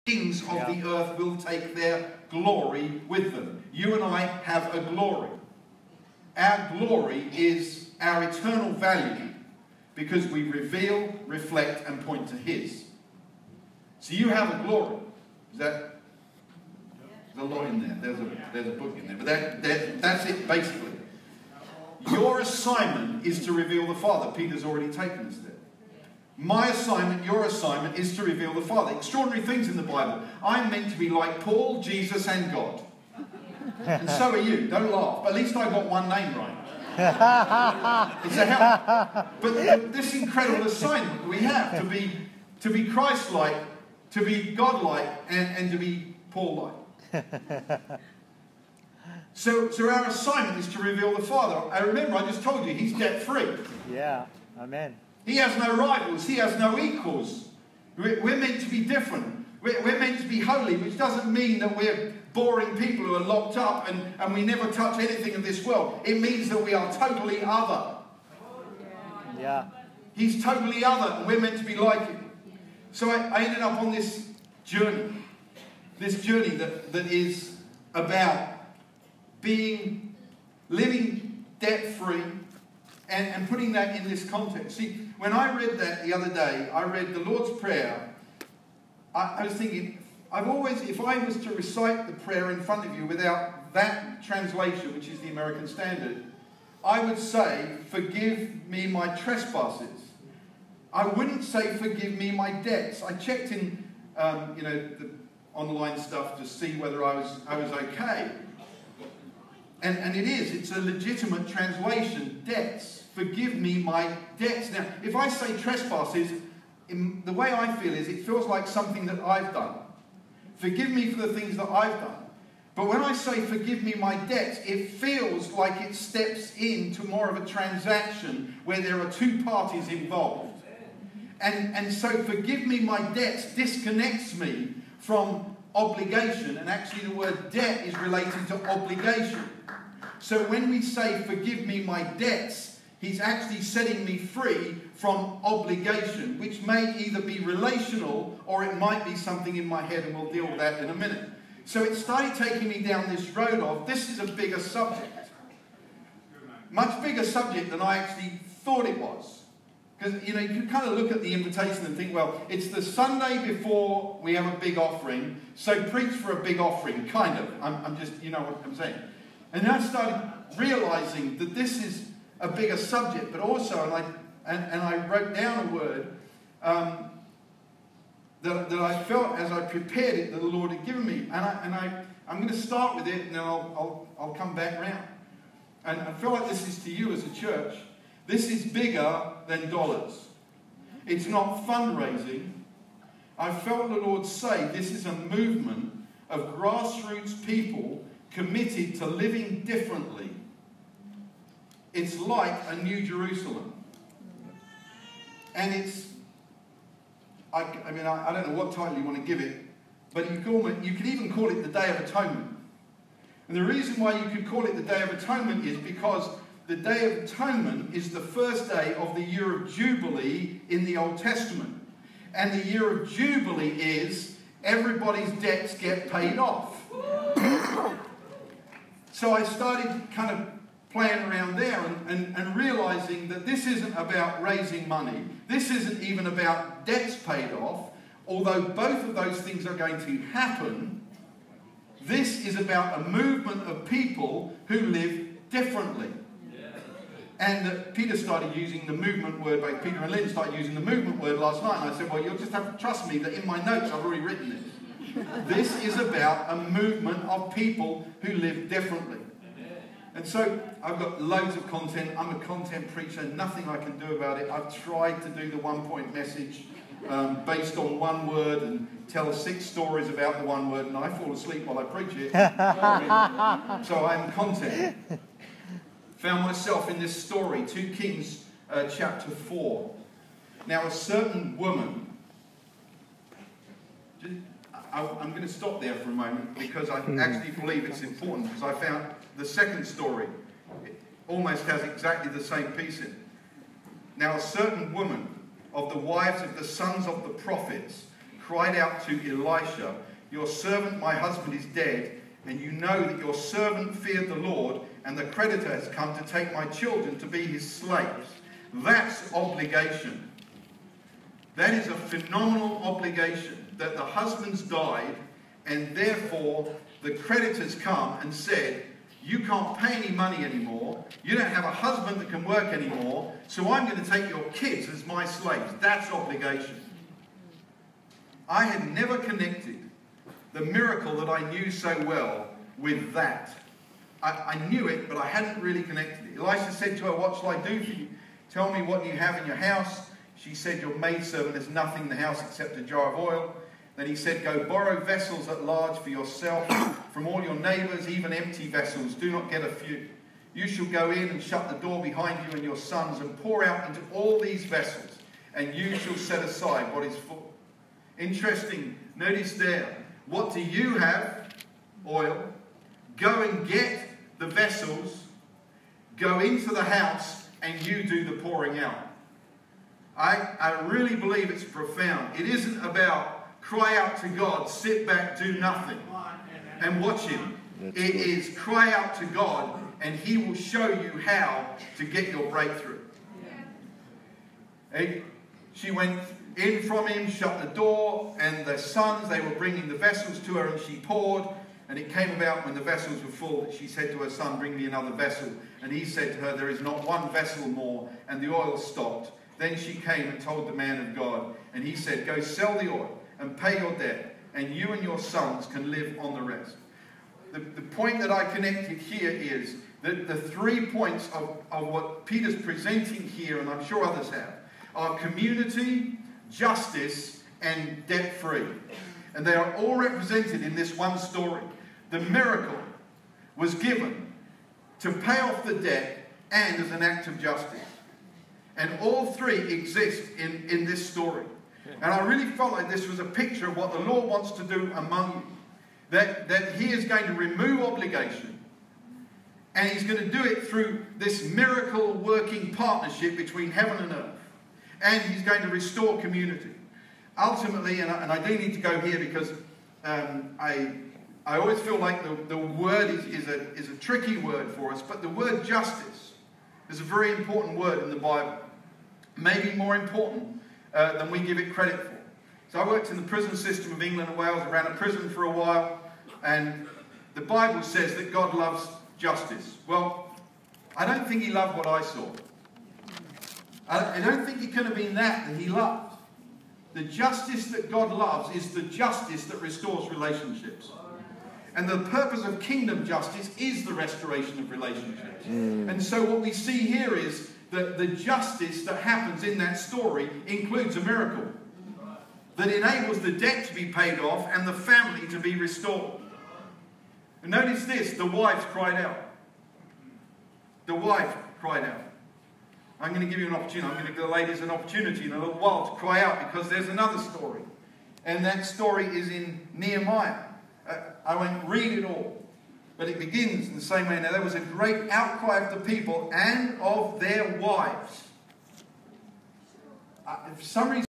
kings of the earth will take their glory with them. You and I have a glory. Our glory is our eternal value because we reveal, reflect, and point to His. So you have a glory. There's a lot in there. There's a book in there. But that's it, basically. Your assignment is to reveal the Father. Peter's already taken us there. My assignment, your assignment, is to reveal the Father. Extraordinary things in the Bible. I'm meant to be like Paul, Jesus, and God. And so are you. Don't laugh. But at least I got one name right. It's a help. But this incredible assignment we have to be Christ-like, to be God-like, and to be Paul-like. So our assignment is to reveal the Father. I remember, I just told you, He's debt-free. Yeah, amen. He has no rivals. He has no equals. We're meant to be different. We're meant to be holy, which doesn't mean that we're boring people who are locked up and we never touch anything of this world. It means that we are totally other. Yeah. He's totally other, and we're meant to be like Him. So I ended up on this journey that is about living debt-free and putting that in this context. See, when I read that the other day, I read the Lord's Prayer. I was thinking, if I was to recite the prayer in front of you without that translation, which is the American Standard, I would say, forgive me my trespasses. I wouldn't say, forgive me my debts. I checked in, the online stuff to see whether I was okay. And it's a legitimate translation, debts. Forgive me my debts. Now, if I say trespasses, the way I feel is it feels like something that I've done. Forgive me for the things that I've done. But when I say forgive me my debts, it feels like it steps into more of a transaction where there are two parties involved. And so forgive me my debts disconnects me from obligation. And actually the word debt is related to obligation. So when we say forgive me my debts, He's actually setting me free from obligation, which may either be relational or it might be something in my head, and we'll deal with that in a minute. So it started taking me down this road of, this is a bigger subject. Much bigger subject than I actually thought it was. Because, you can kind of look at the invitation and think, well, it's the Sunday before we have a big offering, so preach for a big offering, kind of. I'm just, you know what I'm saying. And then I started realizing that this is a bigger subject, but also, and I wrote down a word that I felt as I prepared it that the Lord had given me, and I'm going to start with it, and then I'll come back round. And I feel like this is to you as a church. This is bigger than dollars. It's not fundraising. I felt the Lord say this is a movement of grassroots people committed to living differently. It's like a New Jerusalem. And it's, I don't know what title you want to give it, but you could even call it the Day of Atonement. And the reason why you could call it the Day of Atonement is because the Day of Atonement is the first day of the year of Jubilee in the Old Testament. And the year of Jubilee is everybody's debts get paid off. So I started kind of playing around there and realizing that this isn't about raising money. This isn't even about debts paid off, although both of those things are going to happen. This is about a movement of people who live differently. And Peter started using the movement word, both Peter and Lynn started using the movement word last night, and I said, well, you'll just have to trust me that in my notes I've already written this. This is about a movement of people who live differently. And so I've got loads of content. I'm a content preacher. Nothing I can do about it. I've tried to do the one-point message based on one word and tell 6 stories about the one word, and I fall asleep while I preach it. So I'm content. Found myself in this story, 2 Kings chapter 4. Now a certain woman... I'm going to stop there for a moment because I actually believe it's important, because I found the second story almost has exactly the same piece in it. Now a certain woman of the wives of the sons of the prophets cried out to Elisha, "Your servant, my husband, is dead, and you know that your servant feared the Lord, and the creditor has come to take my children to be his slaves." That's obligation. That is a phenomenal obligation, that the husband's died, and therefore the creditors come and said, "You can't pay any money anymore. You don't have a husband that can work anymore, so I'm going to take your kids as my slaves." That's obligation. I had never connected the miracle that I knew so well with that. I knew it, but I hadn't really connected it. Elisha said to her, "What shall I do for you? Tell me what you have in your house." She said, "Your maidservant has nothing in the house except a jar of oil." Then he said, "Go borrow vessels at large for yourself from all your neighbours, even empty vessels. Do not get a few. You shall go in and shut the door behind you and your sons and pour out into all these vessels, and you shall set aside what is full." Interesting. Notice there. What do you have? Oil. Go and get the vessels. Go into the house and you do the pouring out. I really believe it's profound. It isn't about cry out to God, sit back, do nothing, and watch Him. It is cry out to God, and He will show you how to get your breakthrough. She went in from him, shut the door, and the sons, they were bringing the vessels to her, and she poured. And it came about when the vessels were full that she said to her son, "Bring me another vessel." And he said to her, "There is not one vessel more," and the oil stopped. Then she came and told the man of God, and he said, "Go sell the oil and pay your debt, and you and your sons can live on the rest." The point that I connected here is that the 3 points of what Peter's presenting here, and I'm sure others have, are community, justice, and debt-free. And they are all represented in this one story. The miracle was given to pay off the debt and as an act of justice. And all three exist in this story. And I really felt like this was a picture of what the Lord wants to do among you. That He is going to remove obligation. And He's going to do it through this miracle working partnership between heaven and earth. And He's going to restore community. Ultimately, and I do need to go here because I always feel like the word is a tricky word for us, but the word justice is a very important word in the Bible. Maybe more important than we give it credit for. So I worked in the prison system of England and Wales. I ran a prison for a while, and the Bible says that God loves justice. Well, I don't think He loved what I saw. I don't think it could have been that He loved. The justice that God loves is the justice that restores relationships. And the purpose of kingdom justice is the restoration of relationships. And so what we see here is that the justice that happens in that story includes a miracle that enables the debt to be paid off and the family to be restored. And notice this, the wives cried out. The wife cried out. I'm going to give you an opportunity. I'm going to give the ladies an opportunity in a little while to cry out because there's another story. And that story is in Nehemiah. I won't read it all. But it begins in the same way. Now there was a great outcry of the people and of their wives. For some reason,